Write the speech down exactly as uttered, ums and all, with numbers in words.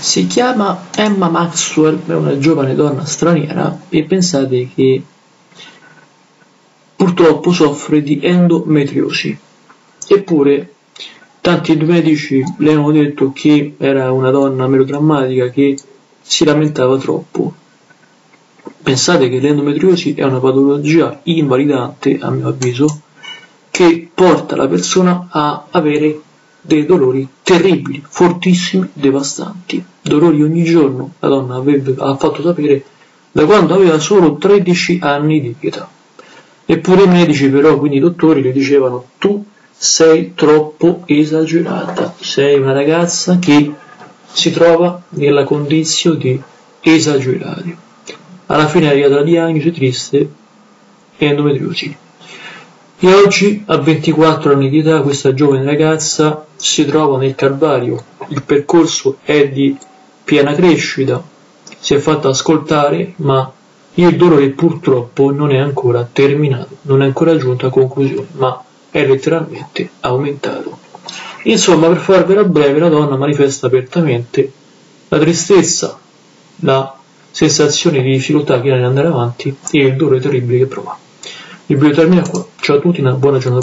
Si chiama Emma Maxwell, è una giovane donna straniera e pensate che purtroppo soffre di endometriosi. Eppure tanti medici le hanno detto che era una donna melodrammatica che si lamentava troppo. Pensate che l'endometriosi è una patologia invalidante, a mio avviso, che porta la persona a avere dei dolori terribili, fortissimi, devastanti. Dolori ogni giorno, la donna avrebbe, ha fatto sapere da quando aveva solo tredici anni di età. Eppure i medici, però, quindi i dottori, le dicevano: tu sei troppo esagerata, sei una ragazza che si trova nella condizione di esagerare. Alla fine è arrivata la diagnosi triste: endometriosi. E oggi, a ventiquattro anni di età, questa giovane ragazza si trova nel calvario. Il percorso è di piena crescita, si è fatta ascoltare, ma il dolore purtroppo non è ancora terminato, non è ancora giunto a conclusione, ma è letteralmente aumentato. Insomma, per farvela breve, la donna manifesta apertamente la tristezza, la sensazione di difficoltà che ha nell'andare avanti e il dolore terribile che prova. Il video termina qua. Ciao a tutti, una buona giornata.